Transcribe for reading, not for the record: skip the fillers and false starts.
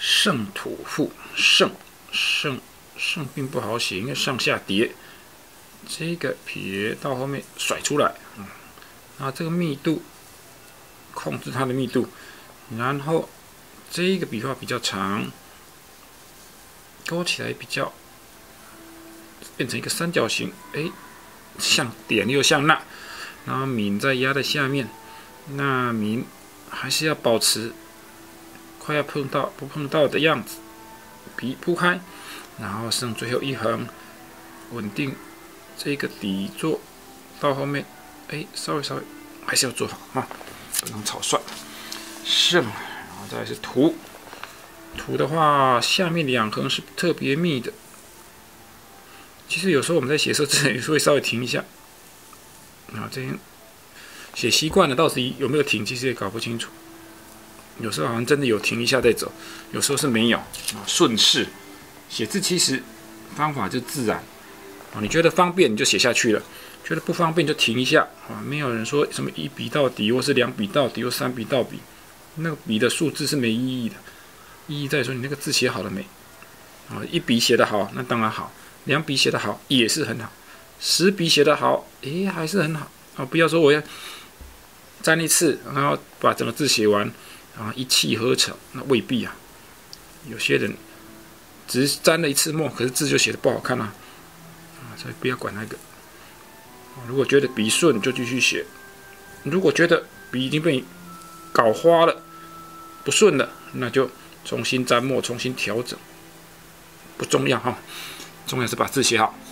圣土赋，圣并不好写，因为上下叠，这个撇到后面甩出来，那这个密度控制它的密度，然后这个笔画比较长，勾起来比较变成一个三角形，像点又像捺，然后抿再压在下面，那抿还是要保持快要碰到不碰到的样子，笔铺开，然后剩最后一横，稳定这个底座到后面，稍微还是要做好啊，不能草率。剩，然后再来是图，图的话下面两横是特别密的。其实有时候我们在写的时候，真的也是会稍微停一下。这边写习惯了，到底有没有停，其实也搞不清楚。有时候好像真的有停一下再走，有时候是没有。顺势写字其实方法就自然。你觉得方便你就写下去了，觉得不方便就停一下。没有人说什么1笔到底，或是2笔到底，或3笔到底，那个笔的数字是没意义的。意义在说你那个字写好了没。1笔写得好，那当然好。2笔写得好也是很好，10笔写得好，还是很好。不要说我要沾一次，然后把整个字写完，一气呵成，那未必啊。有些人只是沾了一次墨，可是字就写得不好看啊。所以不要管那个。如果觉得笔顺就继续写，如果觉得笔已经被你搞花了，不顺了，那就重新沾墨，重新调整，不重要哈。重要是把字写好。